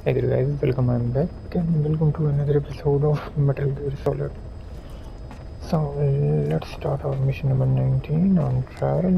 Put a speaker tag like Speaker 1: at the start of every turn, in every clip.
Speaker 1: Hey there guys, welcome, I'm back and welcome to another episode of Metal Gear Solid. So let's start our mission number 19 on trial.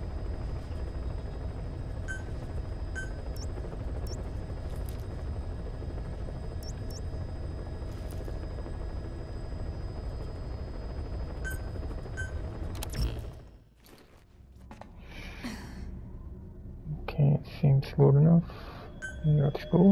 Speaker 1: Okay, seems good enough. Let's go.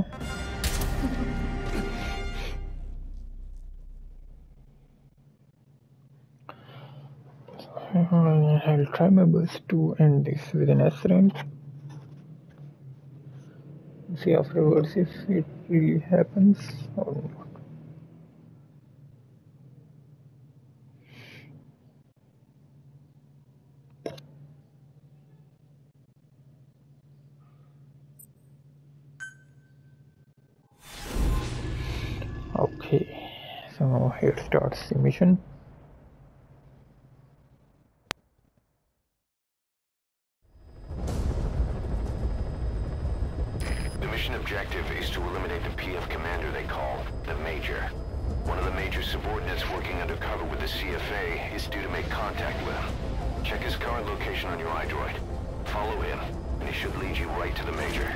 Speaker 1: I'll try my best to end this with an S rank. See afterwards if it really happens or not. Okay, so here starts the mission.
Speaker 2: The mission objective is to eliminate the PF commander they call the Major. One of the Major's subordinates working undercover with the CFA is due to make contact with him. Check his current location on your iDroid. Follow him, and he should lead you right to the Major.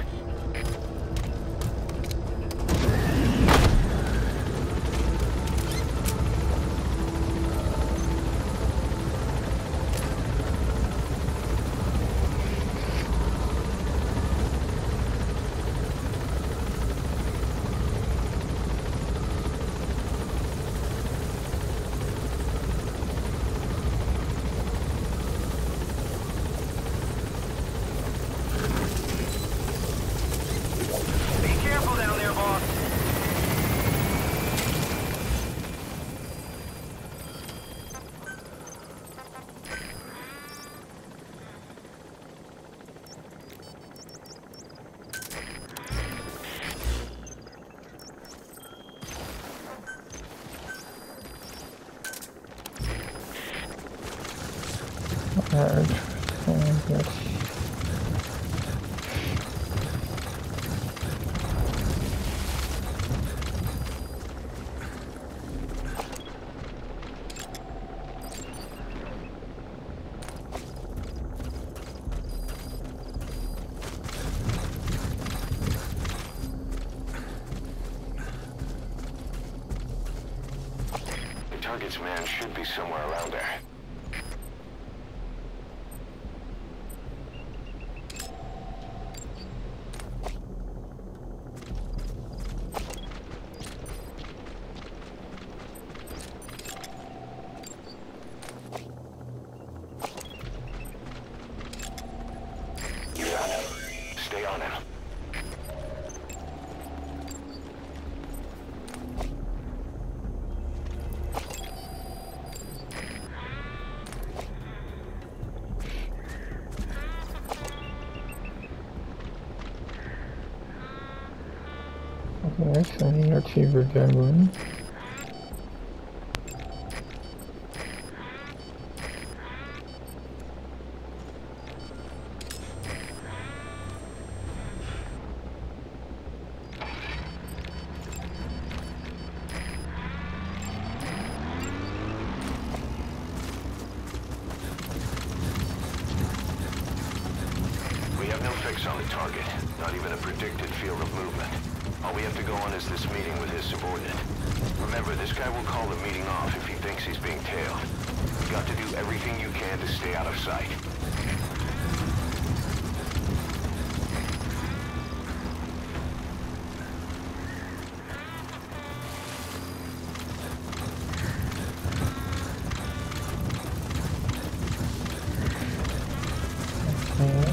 Speaker 2: The target's man should be somewhere around there. You got him. Stay on him.
Speaker 1: Okay, so let's see where they're going.
Speaker 2: We have no fix on the target, not even a predicted field of movement. All we have to go on is this meeting with his subordinate. Remember, this guy will call the meeting off if he thinks he's being tailed. You've got to do everything you can to stay out of sight.
Speaker 1: Okay.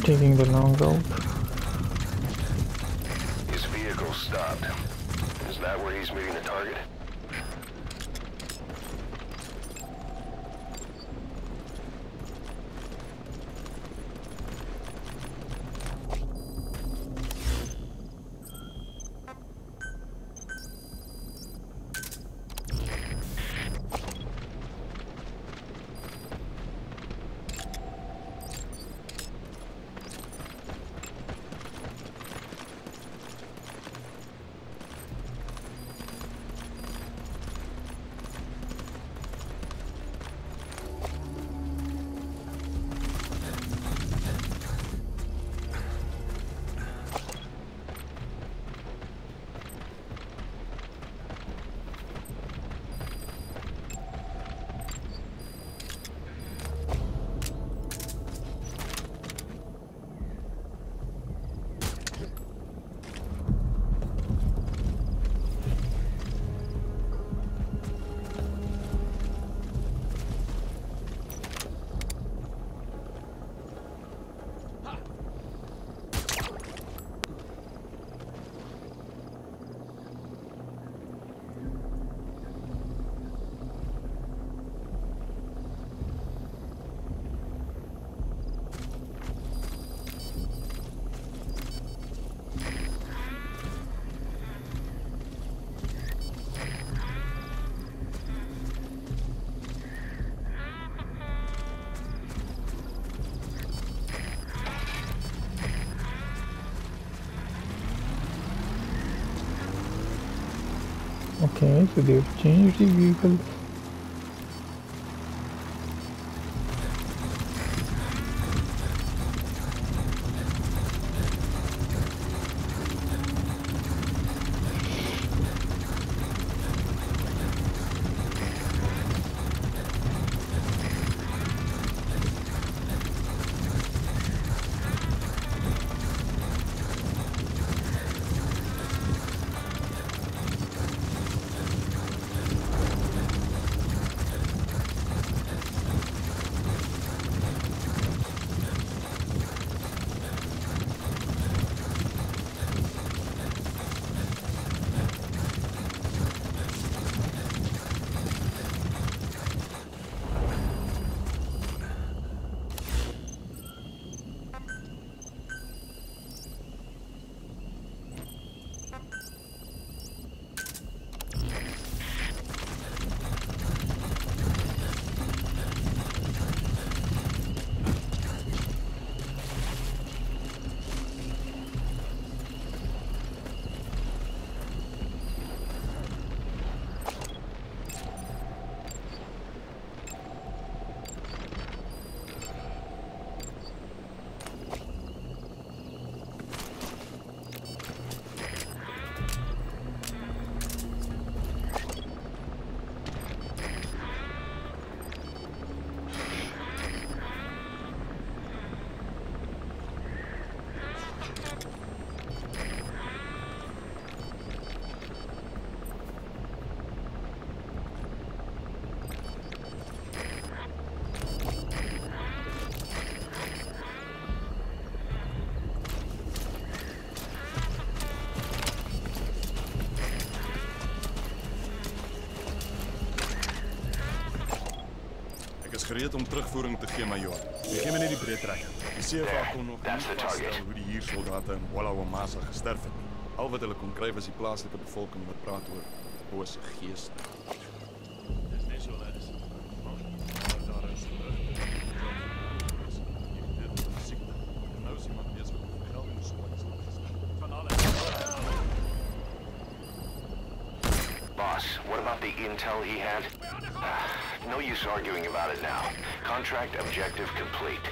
Speaker 1: taking the long route.
Speaker 2: His vehicle stopped. Is that where he's meeting the target?
Speaker 1: Okay, so they've changed the vehicle.
Speaker 3: Is gereed om terugvoering te gee, majoor. Die gee my net die breed trekker. Die CFA kon nog nie vasstel hoe die hier soldate in Wallawamasa gesterf het nie. Al wat hulle kon kry was die plaaslike bevolking wat praat oor bose geeste. Dis net so dat is. Daar is siekte. Nou is iemand besig om vergelding te soek. Van alle.
Speaker 2: Boss, what about the intel he had? No use arguing about it now. Contract objective complete.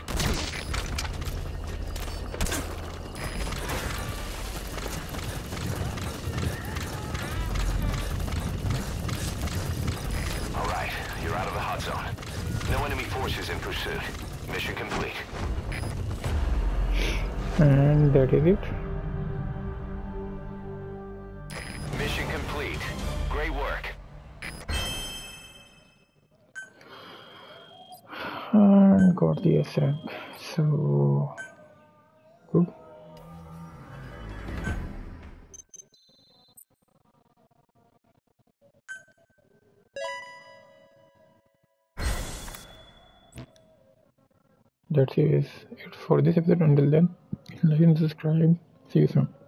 Speaker 2: All right, you're out of the hot zone. No enemy forces in pursuit. Mission complete.
Speaker 1: And that is it.
Speaker 2: Mission complete. Great work.
Speaker 1: And got the S rank. So Good. That is it for this episode. Until then, like and subscribe. See you soon.